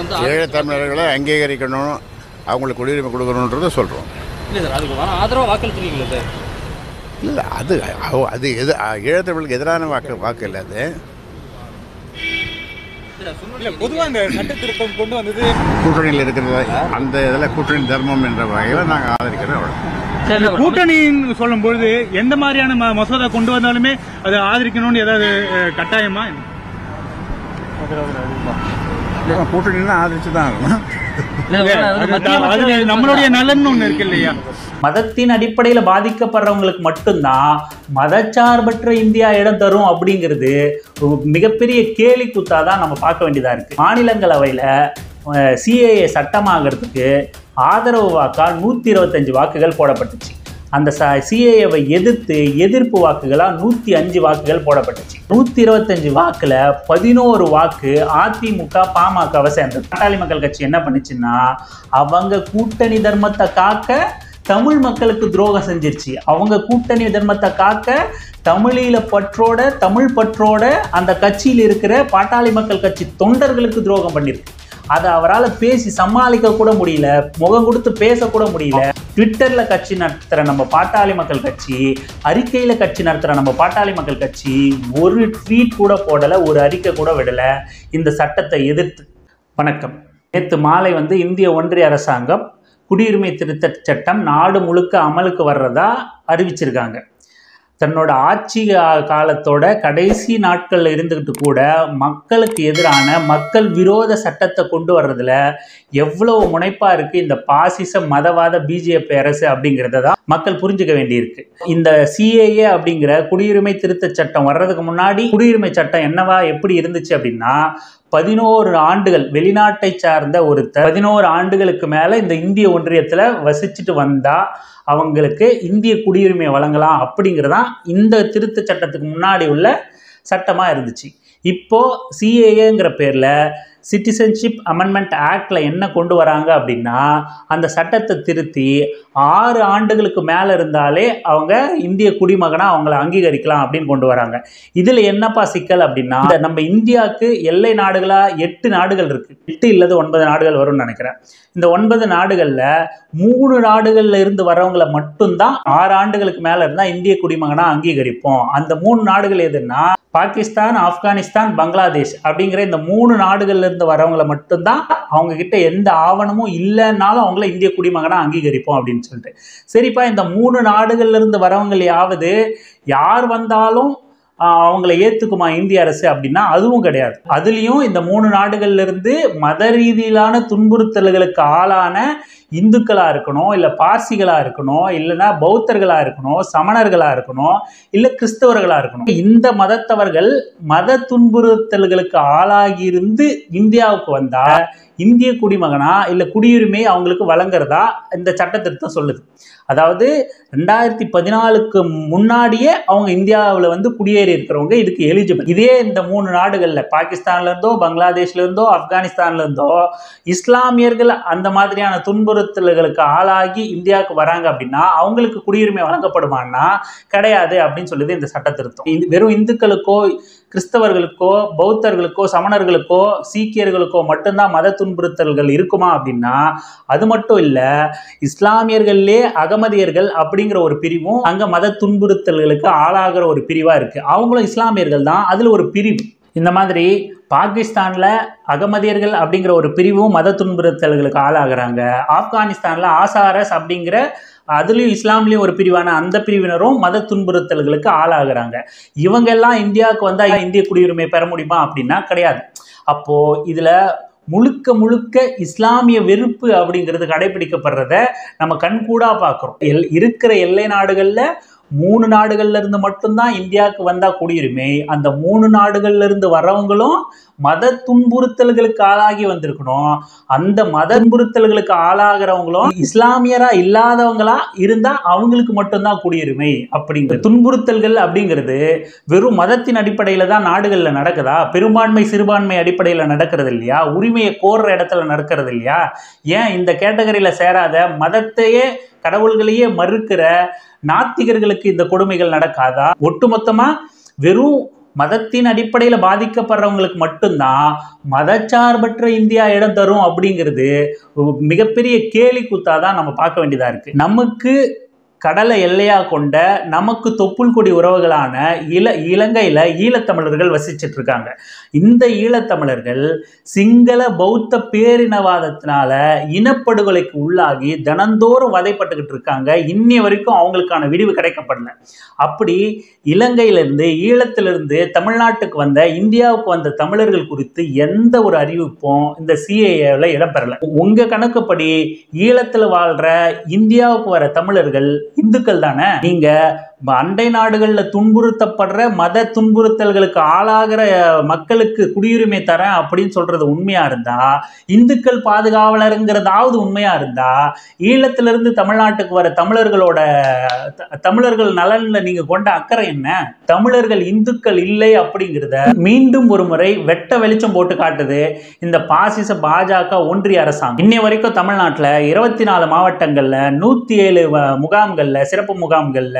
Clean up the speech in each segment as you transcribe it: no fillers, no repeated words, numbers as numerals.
ஈழத்தமிழர்களை அங்கீகரிக்கணும், அவங்களுக்கு குடியுரிமை கொடுக்கணுன்றதை சொல்கிறோம். இல்லை சார், அதுக்கு ஆதரவாக வாக்களிச்சிருக்கீங்களா சார்? இல்லை, அது ஈழத்தமிழுக்கு எதிரான வாக்கு இல்லை. அது பொதுவாக அந்த சட்ட திருத்தம் கொண்டு வந்தது கூட்டணியில் இருக்கிறது, அந்த இதில் கூட்டணி தர்மம் என்ற வகையில் நாங்கள் ஆதரிக்கிறோம். கூட்டணின்னு சொல்லும் பொழுது எந்த மாதிரியான மசோதா கொண்டு வந்தாலுமே அதை ஆதரிக்கணும்னு ஏதாவது கட்டாயமா? கூட்டணின்னா ஆதரிச்சு தான் ஆகணும். நம்மளுடைய நலன் ஒண்ணு இருக்கு இல்லையா? மதத்தின் அடிப்படையில பாதிக்கப்படுறவங்களுக்கு மட்டும்தான் மதச்சார்பற்ற இந்தியா இடம் தரும் அப்படிங்கிறது மிகப்பெரிய கேலி கூத்தாதான் நம்ம பார்க்க வேண்டியதா இருக்கு. மாநிலங்களவையில சிஏஏ சட்டமாகிறதுக்கு ஆதரவு வாக்கா 125 வாக்குகள் போடப்பட்டுச்சு. அந்த சிஏஏவை எதிர்ப்பு வாக்குகளாக 105 வாக்குகள் போடப்பட்டுச்சு. 125 வாக்குல 11 வாக்கு அதிமுக பாமகவை சேர்ந்தது. பாட்டாளி மக்கள் கட்சி என்ன பண்ணுச்சுன்னா, அவங்க கூட்டணி தர்மத்தை காக்க தமிழ் மக்களுக்கு துரோகம் செஞ்சிருச்சு. அவங்க கூட்டணி தர்மத்தை காக்க தமிழீழ பற்றோட, தமிழ் பற்றோட அந்த கட்சியில் இருக்கிற பாட்டாளி மக்கள் கட்சி தொண்டர்களுக்கு துரோகம் பண்ணிருக்கு. அதை அவரால் பேசி சமாளிக்க கூட முடியல, முகம் கொடுத்து பேசக்கூட முடியல. ட்விட்டர்ல கட்சி நடத்துகிற நம்ம பாட்டாளி மக்கள் கட்சி, அறிக்கையில் கட்சி நடத்துகிற நம்ம பாட்டாளி மக்கள் கட்சி ஒரு ட்வீட் கூட போடலை, ஒரு அறிக்கை கூட விடலை இந்த சட்டத்தை எதிர்த்து. வணக்கம். நேற்று மாலை இந்திய ஒன்றிய அரசாங்கம் குடியுரிமை திருத்த சட்டம் நாடு முழுக்க அமலுக்கு வர்றதா அறிவிச்சிருக்காங்க. தன்னோட ஆட்சி காலத்தோட கடைசி நாட்களில் இருந்துக்கிட்டு கூட மக்களுக்கு எதிரான மக்கள் விரோத சட்டத்தை கொண்டு வர்றதுல எவ்வளவு முனைப்பா இருக்கு இந்த பாசிச மதவாத பிஜேபி அரசு அப்படிங்கிறத தான் மக்கள் புரிஞ்சுக்க வேண்டியிருக்கு. இந்த சிஏஏ அப்படிங்கிற குடியுரிமை திருத்த சட்டம் வர்றதுக்கு முன்னாடி குடியுரிமை சட்டம் எப்படி இருந்துச்சு அப்படின்னா, 11 ஆண்டுகள் வெளிநாட்டை சார்ந்த ஒருத்தர் 11 ஆண்டுகளுக்கு மேல இந்த இந்திய ஒன்றியத்துல வசிச்சுட்டு வந்தா அவங்களுக்கு இந்திய குடியுரிமை வழங்கலாம் அப்படிங்கிறதான் இந்த திருத்த சட்டத்துக்கு முன்னாடி உள்ள சட்டமா இருந்துச்சு. இப்போ சிஏஏங்கிற பேர்ல சிட்டிசன்ஷிப் அமெண்ட்மெண்ட் ஆக்ட்ல என்ன கொண்டு வராங்க அப்படின்னா, அந்த சட்டத்தை திருத்தி 6 ஆண்டுகளுக்கு மேலே இருந்தாலே அவங்க இந்திய குடிமகனா அவங்கள அங்கீகரிக்கலாம் அப்படின்னு கொண்டு வராங்க. இதில் என்னப்பா சிக்கல் அப்படின்னா, நம்ம இந்தியாவுக்கு எல்லை நாடுகளா 8 நாடுகள் இருக்கு. 8 இல்லது 9 நாடுகள் வரும்னு நினைக்கிறேன். இந்த 9 நாடுகளில் 3 நாடுகளில் இருந்து வரவங்களை மட்டும்தான் 6 ஆண்டுகளுக்கு மேலே இருந்தால் இந்திய குடிமகனா அங்கீகரிப்போம். அந்த 3 நாடுகள் எதுன்னா பாகிஸ்தான், ஆப்கானிஸ்தான், பங்களாதேஷ் அப்படிங்கிற இந்த 3 நாடுகள்ல இருந்து வரவங்களை மட்டும்தான் அவங்க கிட்ட எந்த ஆவணமும் இல்லைன்னாலும் அவங்கள இந்திய குடிமகனா அங்கீகரிப்போம் அப்படின்னு சொல்லிட்டு. சரிப்பா, இந்த 3 நாடுகள்ல இருந்து வரவங்களையாவது யார் வந்தாலும் அவங்கள ஏத்துக்குமா இந்திய அரசு அப்படின்னா அதுவும் கிடையாது. அதுலயும் இந்த 3 நாடுகள்ல இருந்து மத ரீதியிலான துன்புறுத்தல்களுக்கு ஆளான இந்துக்களா இருக்கணும், இல்ல பார்சிகளா இருக்கணும், இல்லைன்னா பௌத்தர்களா இருக்கணும், சமணர்களா இருக்கணும், இல்ல கிறிஸ்தவர்களா இருக்கணும். இந்த மதத்தவர்கள் மத துன்புறுத்தல்களுக்கு ஆளாகி இருந்து இந்தியாவுக்கு வந்தா இந்திய குடிமகனா இல்ல குடியுரிமை அவங்களுக்கு வழங்குறதா இந்த சட்ட திருத்தம் சொல்லுது. அதாவது 2014க்கு முன்னாடியே அவங்க இந்தியாவில் குடியேறி இருக்கிறவங்க இதுக்கு எலிஜிபிள். இதே இந்த 3 நாடுகளில் பாகிஸ்தான்ல இருந்தோ, பங்களாதேஷ்ல இருந்தோ, ஆப்கானிஸ்தான்ல இருந்தோ இஸ்லாமியர்கள் அந்த மாதிரியான துன்புறுத்தல்களுக்கு ஆளாகி இந்தியாவுக்கு வராங்க அப்படின்னா அவங்களுக்கு குடியுரிமை வழங்கப்படுமான்னா கிடையாது அப்படின்னு சொல்லுது இந்த சட்ட திருத்தம். வெறும் இந்துக்களுக்கோ, கிறிஸ்தவர்களுக்கோ, பௌத்தர்களுக்கோ, சமணர்களுக்கோ, சீக்கியர்களுக்கோ மட்டும்தான் மத துன்புறுத்தல்கள் இருக்குமா அப்படின்னா அது மட்டும் இல்ல, இஸ்லாமியர்களே அகமதியர்கள் அப்படிங்கிற ஒரு பிரிவும் அங்க மத துன்புறுத்தல்களுக்கு ஆளாகிற ஒரு பிரிவா இருக்கு. அவங்களும் இஸ்லாமியர்கள் தான், அதுல ஒரு பிரிவு. இந்த மாதிரி பாகிஸ்தான்ல அகமதியர்கள் அப்படிங்கிற ஒரு பிரிவும் மத துன்புறுத்தல்களுக்கு ஆளாகிறாங்க. ஆப்கானிஸ்தான்ல ஆசாரஸ் அப்படிங்கிற அதுலயும் இஸ்லாம்லயும் ஒரு பிரிவான அந்த பிரிவினரும் மத துன்புறுத்தல்களுக்கு ஆளாகிறாங்க. இவங்க எல்லாம் இந்தியாவுக்கு வந்தா இந்திய குடியுரிமை பெற முடியுமா அப்படின்னா கிடையாது. அப்போ இதுல முழுக்க முழுக்க இஸ்லாமிய வெறுப்பு அப்படிங்கிறது கடைபிடிக்கப்படுறத நம்ம கண்கூடா பார்க்கிறோம். இருக்கிற எல்லை நாடுகள்ல 3 நாடுகள்ல இருந்து மட்டும்தான் இந்தியாவுக்கு வந்தா குடியுரிமை. அந்த 3 நாடுகள்ல இருந்து வரவங்களும் மத துன்புறுத்தல்களுக்கு ஆளாகி வந்திருக்கணும். அந்த மத துன்புறுத்தல்களுக்கு ஆளாகிறவங்களும் இஸ்லாமியரா இல்லாதவங்களா இருந்தா அவங்களுக்கு மட்டும்தான் குடியுரிமை. அப்படிங்கிற துன்புறுத்தல்கள் அப்படிங்கிறது வெறும் மதத்தின் அடிப்படையில தான் நாடுகள்ல நடக்குதா? பெரும்பான்மை சிறுபான்மை அடிப்படையில நடக்கிறது இல்லையா? உரிமையை கோர்ற இடத்துல நடக்கிறது இல்லையா? ஏன் இந்த கேட்டகரியில சேராத மதத்தையே கடவுள்களையே மறுக்கிற நாத்திகர்களுக்கு இந்த கொடுமைகள் நடக்காதா? ஒட்டுமொத்தமா வெறும் மதத்தின் அடிப்படையில் பாதிக்கப்படுறவங்களுக்கு மட்டும்தான் மதச்சார்பற்ற இந்தியா இடம் தரும் அப்படிங்கிறது மிகப்பெரிய கேலி கூத்தாதான் நம்ம பார்க்க வேண்டியதா இருக்கு. நமக்கு கடலை எல்லையா கொண்ட நமக்கு தொப்புள் கொடி உறவுகளான இலங்கையில ஈழத்தமிழர்கள் வசிச்சுட்டு இருக்காங்க. இந்த ஈழத்தமிழர்கள் சிங்கள பௌத்த பேரினவாதத்தினால இனப்படுகொலைக்கு உள்ளாகி தினந்தோறும் வதைப்பட்டுக்கிட்டு இருக்காங்க. இன்னைய வரைக்கும் அவங்களுக்கான விடிவு கிடைக்கப்படல. அப்படி இலங்கையிலிருந்து ஈழத்திலிருந்து தமிழ்நாட்டுக்கு வந்த இந்தியாவுக்கு வந்த தமிழர்கள் குறித்து எந்த ஒரு அறிவிப்பும் இந்த சிஏஏல இடம்பெறல. உங்க கணக்குப்படி ஈழத்துல வாழ்ற இந்தியாவுக்கு வர தமிழர்கள் இந்துக்கள் தானே? நீங்க அண்டை நாடுகள்ல துன்புறுத்தப்படுற மத துன்புறுத்தல்களுக்கு ஆளாகிற மக்களுக்கு குடியுரிமை தரேன் அப்படின்னு சொல்றது உண்மையா இருந்தா, இந்துக்கள் பாதுகாவலருங்கிறதாவது உண்மையா இருந்தா, ஈழத்திலிருந்து தமிழ்நாட்டுக்கு வர தமிழர்கள் நலன்ல நீங்க கொண்ட அக்கறை என்ன? தமிழர்கள் இந்துக்கள் இல்லை அப்படிங்கிறத மீண்டும் ஒரு முறை வெட்ட வெளிச்சம் போட்டு காட்டுது இந்த பாசிச பாஜக ஒன்றிய அரசாங்கம். இன்னை வரைக்கும் தமிழ்நாட்டில் 24 மாவட்டங்கள்ல 107 முகாம்கள்ல, சிறப்பு முகாம்கள்ல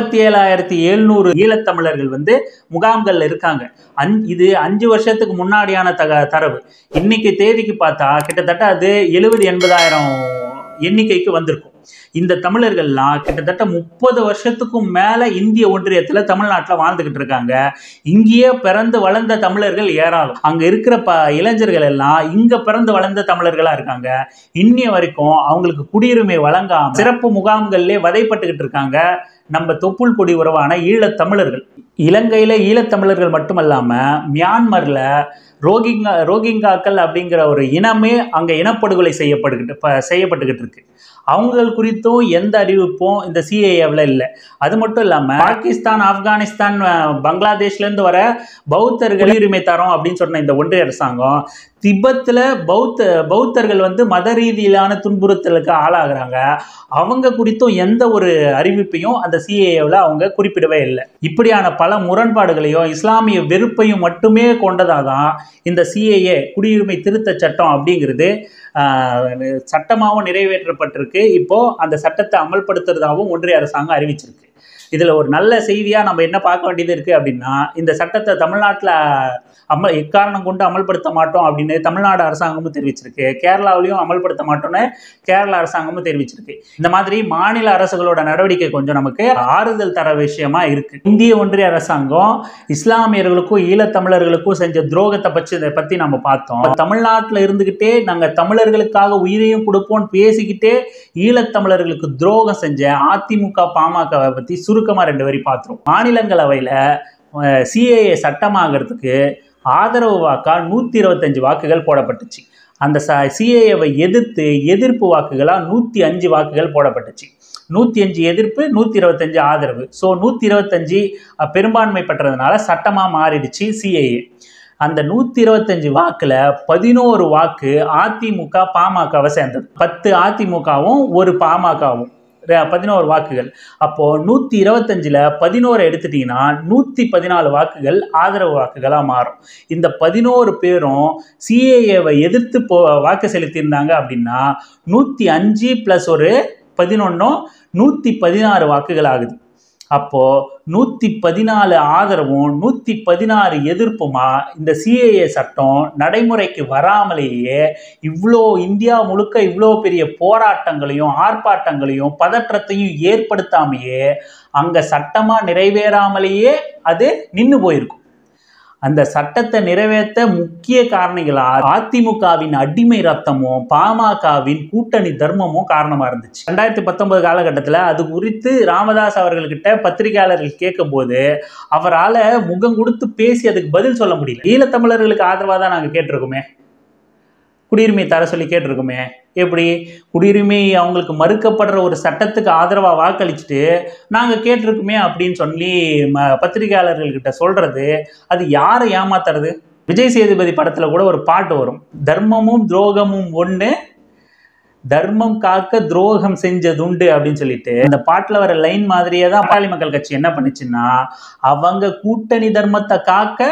57,700 ஈழத்தமிழர்கள் முகாம்கள்ல இருக்காங்க. இது 5 வருஷத்துக்கு முன்னாடியான தரவு. இன்னைக்கு தேதிக்கு பார்த்தா கிட்டத்தட்ட அது 70,000-80,000 எண்ணிக்கைக்கு வந்திருக்கும். இந்த தமிழர்கள்லாம் கிட்டத்தட்ட 30 வருஷத்துக்கும் மேல இந்திய ஒன்றியத்துல தமிழ்நாட்டில் வாழ்ந்துகிட்டு இருக்காங்க. இங்கேயே பிறந்து வளர்ந்த தமிழர்கள் ஏராளம். அங்க இருக்கிற இளைஞர்கள் எல்லாம் இங்க பிறந்து வளர்ந்த தமிழர்களா இருக்காங்க. இன்னைய வரைக்கும் அவங்களுக்கு குடியுரிமை வழங்காம சிறப்பு முகாம்கள்லே வதைப்பட்டுக்கிட்டு இருக்காங்க நம்ம தொப்புள் கொடி உறவான ஈழத்தமிழர்கள். இலங்கையில ஈழத்தமிழர்கள் மட்டுமல்லாம மியான்மர்ல ரோஹிங்காக்கள் அப்படிங்கிற ஒரு இனமே அங்க இனப்படுகொலை செய்யப்பட்டுக்கிட்டு இருக்கு. அவங்க குறித்தும் எந்த அறிவிப்பும் இந்த சிஏஏவில் இல்லை. அது மட்டும் இல்லாமல் பாகிஸ்தான், ஆப்கானிஸ்தான், பங்களாதேஷ்லேருந்து வர பௌத்தர்கள் உரிமை தரோம் அப்படின்னு சொன்ன இந்த ஒன்றிய அரசாங்கம் திபெத்தில் பௌத்தர்கள் மத ரீதியிலான துன்புறுத்தலுக்கு ஆளாகிறாங்க. அவங்க குறித்தும் எந்த ஒரு அறிவிப்பையும் அந்த சிஏஏவில் அவங்க குறிப்பிடவே இல்லை. இப்படியான பல முரண்பாடுகளையும் இஸ்லாமிய வெறுப்பையும் மட்டுமே கொண்டதாக தான் இந்த சிஏஏ குடியுரிமை திருத்த சட்டம் அப்படிங்கிறது சட்டமாகவும் நிறைவேற்றப்பட்டிருக்கு. இப்போ அந்த சட்டத்தை அமல்படுத்துறதாகவும் ஒன்றிய அரசாங்கம் அறிவிச்சிருக்கு. இதுல ஒரு நல்ல செய்தியா நம்ம என்ன பார்க்க வேண்டியது இருக்கு அப்படின்னா, இந்த சட்டத்தை தமிழ்நாட்டில் எக்காரணம் கொண்டு அமல்படுத்த மாட்டோம் அப்படின்னு தமிழ்நாடு அரசாங்கமும் தெரிவிச்சிருக்கு. கேரளாவிலையும் அமல்படுத்த மாட்டோம்னு கேரள அரசாங்கமும் தெரிவிச்சிருக்கு. இந்த மாதிரி மாநில அரசுகளோட நடவடிக்கை கொஞ்சம் நமக்கு ஆறுதல் தர விஷயமா இருக்கு. இந்திய ஒன்றிய அரசாங்கம் இஸ்லாமியர்களுக்கும் ஈழத்தமிழர்களுக்கும் செஞ்ச துரோகத்தை பத்தி நம்ம பார்த்தோம். தமிழ்நாட்டில் இருந்துகிட்டே நாங்க தமிழர்களுக்காக உயிரையும் கொடுப்போம்னு பேசிக்கிட்டே ஈழத்தமிழர்களுக்கு துரோகம் செஞ்ச அதிமுக பாமகவை பத்தி சுருக்கமா 2 வரி பார்த்துரும். மாநிலங்களவையில சிஏஏ சட்டமாகிறதுக்கு ஆதரவு வாக்கா 125 வாக்குகள் போடப்பட்டுச்சு. அந்த சிஏஏவை எதிர்ப்பு வாக்குகளா 105 வாக்குகள் போடப்பட்டுச்சு. 105 எதிர்ப்பு, 125 ஆதரவு. ஸோ 125 பெரும்பான்மை பெற்றதுனால சட்டமா மாறிடுச்சு சிஏஏ. அந்த 125 வாக்குல 11 வாக்கு அதிமுக பாமகவை சேர்ந்தது. 10 அதிமுகவும் 1 பாமகவும் 11 வாக்குகள். அப்போ 125ல் 11 எடுத்துட்டீங்கன்னா 114 வாக்குகள் ஆதரவு வாக்குகளா மாறும். இந்த 11 பேரும் சிஏஏவை எதிர்த்து வாக்கு செலுத்தியிருந்தாங்க அப்படின்னா 105 + ஒரு 11 116 வாக்குகள் ஆகுது. அப்போ 114 ஆதரவும் 116 எதிர்ப்புமா இந்த சிஏஏ சட்டம் நடைமுறைக்கு வராமலேயே இவ்வளோ இந்தியா முழுக்க இவ்வளோ பெரிய போராட்டங்களையும் ஆர்ப்பாட்டங்களையும் பதற்றத்தையும் ஏற்படுத்தாமையே அங்க சட்டமா நிறைவேறாமலேயே அது நின்று போயிருக்கும். அந்த சட்டத்தை நிறைவேற்ற முக்கிய காரணிகளா அதிமுகவின் அடிமை ரத்தமும் பாமகவின் கூட்டணி தர்மமும் காரணமா இருந்துச்சு. 2019 காலகட்டத்தில் அது குறித்து ராமதாஸ் அவர்கள்கிட்ட பத்திரிகையாளர்கள் கேட்கும் போது அவரால் முகம் கொடுத்து பேசி அதுக்கு பதில் சொல்ல முடியல. ஈழத்தமிழர்களுக்கு ஆதரவாக தான் நாங்கள் கேட்டிருக்கோமே, குடியுரிமை தர சொல்லி கேட்டிருக்கோமே, எப்படி குடியுரிமை அவங்களுக்கு மறுக்கப்படுற ஒரு சட்டத்துக்கு ஆதரவாக வாக்களிச்சுட்டு நாங்கள் கேட்டிருக்குமே அப்படின்னு சொல்லி பத்திரிகையாளர்கள்கிட்ட சொல்றது அது யாரை ஏமாத்துறது? விஜய் சேதுபதி படத்தில் கூட ஒரு பாட்டு வரும், தர்மமும் துரோகமும் ஒன்று, தர்மம் காக்க துரோகம் செஞ்சதுண்டு அப்படின்னு சொல்லிட்டு. இந்த பாட்டில் வர லைன் மாதிரியே தான் பாட்டாளி மக்கள் கட்சி என்ன பண்ணுச்சுன்னா, அவங்க கூட்டணி தர்மத்தை காக்க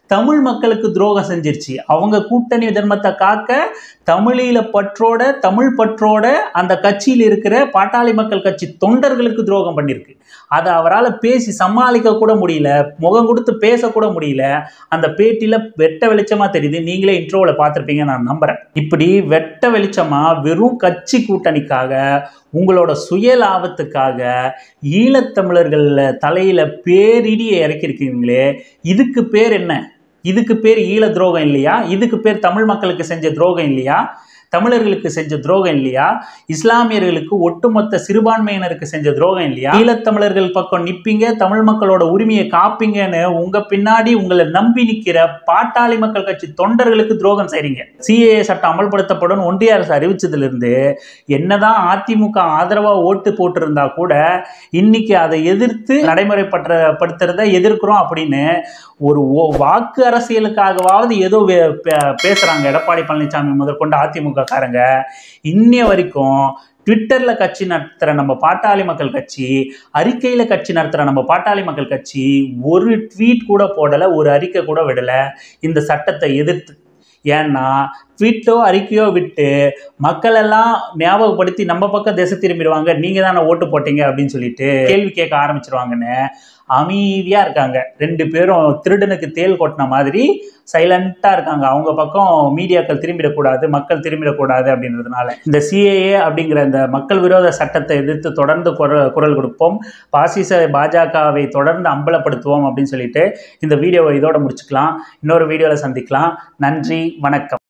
தமிழ் மக்களுக்கு துரோகம் செஞ்சிருச்சு. அவங்க கூட்டணி தர்மத்தை காக்க தமிழீழ பற்றோட தமிழ் பற்றோட அந்த கட்சியில் இருக்கிற பாட்டாளி மக்கள் கட்சி தொண்டர்களுக்கு துரோகம் பண்ணியிருக்கு. அதை அவரால் பேசி சமாளிக்க கூட முடியல, முகம் கொடுத்து பேசக்கூட முடியல. அந்த பேட்டியில் வெட்ட வெளிச்சமாக தெரியுது. நீங்களே இன்ட்ரோவில் பார்த்துருப்பீங்க நான் நம்புகிறேன். இப்படி வெட்ட வெளிச்சமாக வெறும் கட்சி கூட்டணிக்காக உங்களோட சுய லாபத்துக்காக ஈழத்தமிழர்கள் தலையில் பேரிடியை இறக்கியிருக்கீங்களே, இதுக்கு பேர் என்ன? இதுக்கு பேர் ஈழ துரோகம் இல்லையா? இதுக்கு பேர் தமிழ் மக்களுக்கு செஞ்ச துரோகம் இல்லையா? தமிழர்களுக்கு செஞ்ச துரோகம் இல்லையா? இஸ்லாமியர்களுக்கு ஒட்டுமொத்த சிறுபான்மையினருக்கு செஞ்ச துரோகம் இல்லையா? ஈழத்தமிழர்கள் பக்கம் நிப்பீங்க, தமிழ் மக்களோட உரிமையை காப்பீங்கன்னு உங்க பின்னாடி உங்களை நம்பி நிற்கிற பாட்டாளி மக்கள் கட்சி தொண்டர்களுக்கு துரோகம் செய்றீங்க. சிஏஏ சட்டம் அமல்படுத்தப்படும் ஒன்றிய அரசு அறிவிச்சதிலிருந்து என்னதான் அதிமுக ஆதரவா ஓட்டு போட்டிருந்தா கூட இன்னைக்கு அதை எதிர்த்து நடைமுறைப்படுத்துறத எதிர்க்கிறோம் அப்படின்னு ஒரு வாக்கு அரசியலுக்காகவாவது ஏதோ பேசுறாங்க. எடப்பாடி பழனிசாமி முதற்கொண்டு அதிமுக காரங்க இன்னைய வரைக்கும் ட்விட்டரில் கட்சி நடத்துகிற நம்ம பாட்டாளி மக்கள் கட்சி, அறிக்கையில் கட்சி நடத்துகிற நம்ம பாட்டாளி மக்கள் கட்சி ஒரு ட்வீட் கூட போடலை, ஒரு அறிக்கை கூட விடலை இந்த சட்டத்தை எதிர்த்து. ஏன்னா ட்வீட்டோ அறிக்கையோ விட்டு மக்கள் எல்லாம் ஞாபகப்படுத்தி நம்ம பக்கம் திசை திரும்பிடுவாங்க, நீங்கள் தானே ஓட்டு போட்டீங்க அப்படின்னு சொல்லிட்டு கேள்வி கேட்க ஆரம்பிச்சிருவாங்கன்னு அமைதியாக இருக்காங்க. 2 பேரும் திருடனுக்கு தேல் கொட்டின மாதிரி சைலண்ட்டாக இருக்காங்க. அவங்க பக்கம் மீடியாக்கள் திரும்பிடக்கூடாது, மக்கள் திரும்பிடக்கூடாது அப்படின்றதுனால இந்த சிஏஏ அப்படிங்கிற இந்த மக்கள் விரோத சட்டத்தை எதிர்த்து தொடர்ந்து குரல் கொடுப்போம், பாசிச பாஜகவை தொடர்ந்து அம்பலப்படுத்துவோம் அப்படின்னு சொல்லிட்டு இந்த வீடியோவை இதோட முடிச்சுக்கலாம். இன்னொரு வீடியோவில் சந்திக்கலாம். நன்றி, வணக்கம்.